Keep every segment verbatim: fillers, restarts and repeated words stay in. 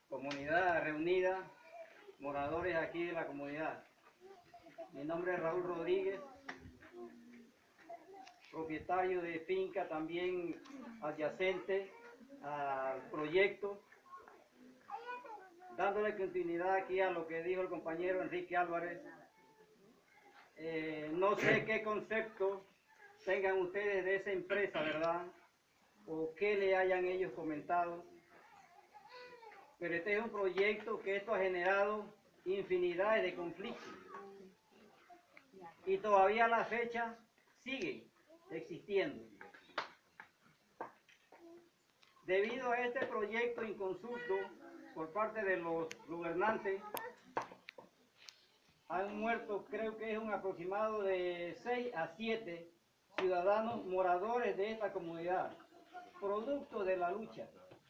comunidad reunida, moradores aquí de la comunidad. Mi nombre es Raúl Rodríguez, propietario de finca también adyacente al proyecto, dándole continuidad aquí a lo que dijo el compañero Enrique Álvarez. Eh, no sé qué concepto tengan ustedes de esa empresa, ¿verdad? O qué le hayan ellos comentado. Pero este es un proyecto que esto ha generado infinidad de conflictos. Y todavía a la fecha sigue existiendo. Debido a este proyecto inconsulto por parte de los gobernantes, han muerto, creo que es un aproximado de seis a siete ciudadanos moradores de esta comunidad, producto de la lucha.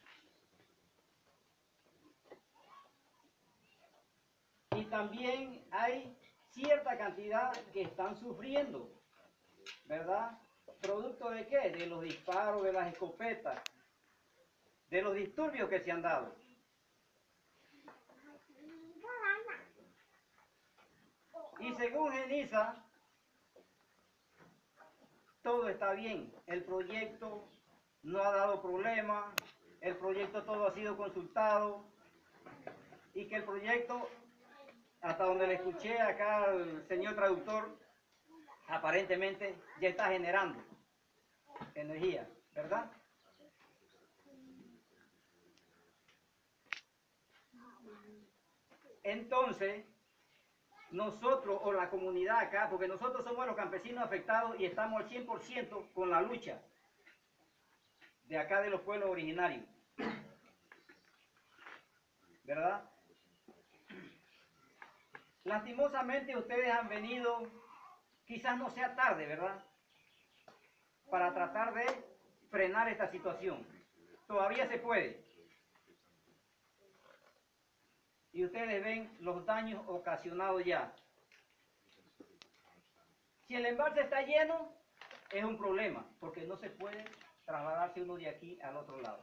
Y también hay cierta cantidad que están sufriendo, ¿verdad? ¿Producto de qué? De los disparos, de las escopetas, de los disturbios que se han dado. Y según Genisa, todo está bien. El proyecto no ha dado problema, el proyecto todo ha sido consultado y que el proyecto, hasta donde le escuché acá al señor traductor, aparentemente ya está generando energía, ¿verdad? Entonces, nosotros o la comunidad acá, porque nosotros somos los campesinos afectados y estamos al cien por ciento con la lucha de acá de los pueblos originarios, ¿verdad? Lastimosamente ustedes han venido, quizás no sea tarde, ¿verdad?, para tratar de frenar esta situación. Todavía se puede. Y ustedes ven los daños ocasionados ya. Si el embalse está lleno, es un problema, porque no se puede trasladarse uno de aquí al otro lado.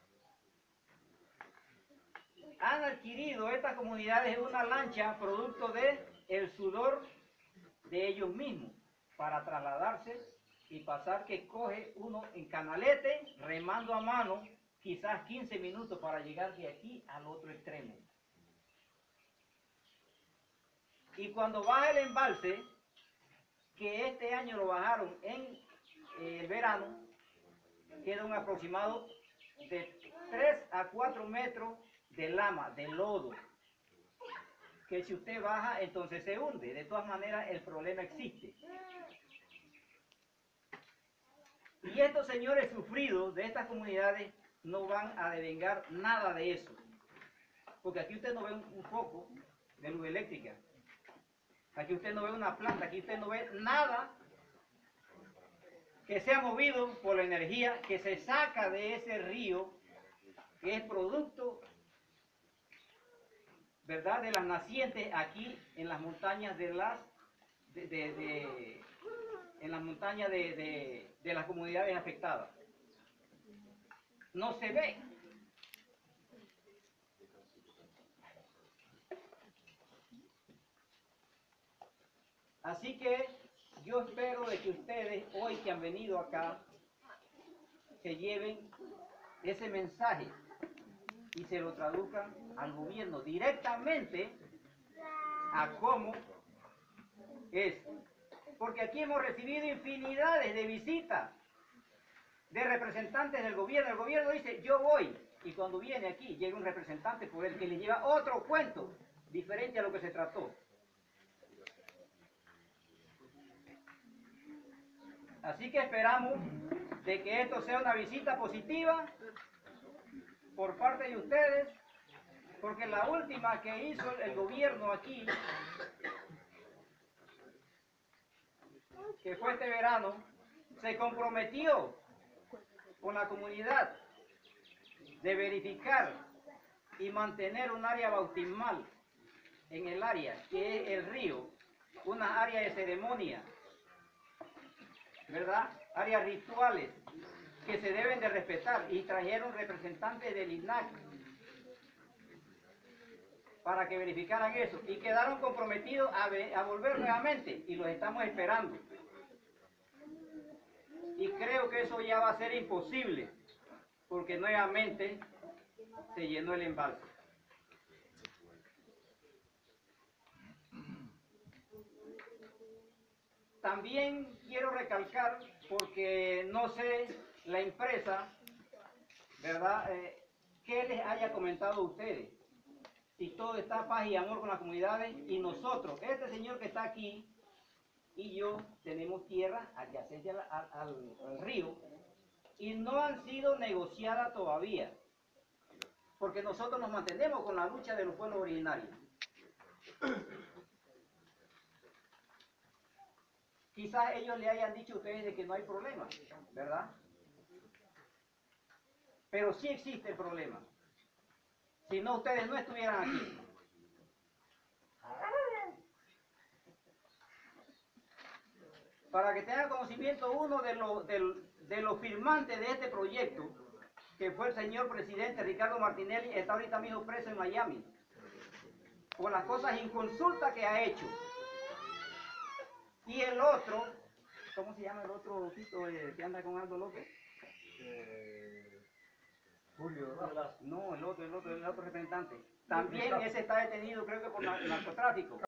Han adquirido estas comunidades una lancha producto de el sudor de ellos mismos para trasladarse y pasar, que coge uno en canalete, remando a mano, quizás quince minutos para llegar de aquí al otro extremo. Y cuando baja el embalse, que este año lo bajaron en eh, el verano, queda un aproximado de tres a cuatro metros de lama, de lodo, que si usted baja entonces se hunde. De todas maneras el problema existe. Y estos señores sufridos de estas comunidades no van a devengar nada de eso, porque aquí usted no ve un, un foco de luz eléctrica, aquí usted no ve una planta, aquí usted no ve nada que sea movido por la energía que se saca de ese río, que es producto, ¿verdad?, de las nacientes aquí en las montañas de las de, de, de en las montañas de, de, de las comunidades afectadas. No se ve. Así que yo espero de que ustedes hoy que han venido acá se lleven ese mensaje y se lo traduzcan al gobierno directamente a cómo es. Porque aquí hemos recibido infinidades de visitas de representantes del gobierno. El gobierno dice, yo voy. Y cuando viene aquí, llega un representante por el que le lleva otro cuento diferente a lo que se trató. Así que esperamos de que esto sea una visita positiva por parte de ustedes, porque la última que hizo el gobierno aquí, que fue este verano, se comprometió con la comunidad de verificar y mantener un área bautismal en el área, que es el río, una área de ceremonia, ¿verdad?, áreas rituales que se deben de respetar, y trajeron representantes del I N A C para que verificaran eso y quedaron comprometidos a, a volver nuevamente y los estamos esperando. Y creo que eso ya va a ser imposible porque nuevamente se llenó el embalse. También quiero recalcar, porque no sé la empresa, ¿verdad?, eh, qué les haya comentado a ustedes. Si todo está paz y amor con las comunidades y nosotros, este señor que está aquí y yo, tenemos tierra adyacente al, al, al, al río y no han sido negociadas todavía, porque nosotros nos mantenemos con la lucha de los pueblos originarios. Quizás ellos le hayan dicho a ustedes de que no hay problema, ¿verdad? Pero sí existe el problema. Si no, ustedes no estuvieran aquí. Para que tengan conocimiento, uno de los, de, de los firmantes de este proyecto, que fue el señor presidente Ricardo Martinelli, está ahorita mismo preso en Miami, por las cosas inconsultas que ha hecho. Y el otro, ¿cómo se llama el otro Tito eh, que anda con Aldo López? Eh, Julio, ¿no? No, el otro, el otro, el otro representante. También ese está detenido, creo que por narcotráfico.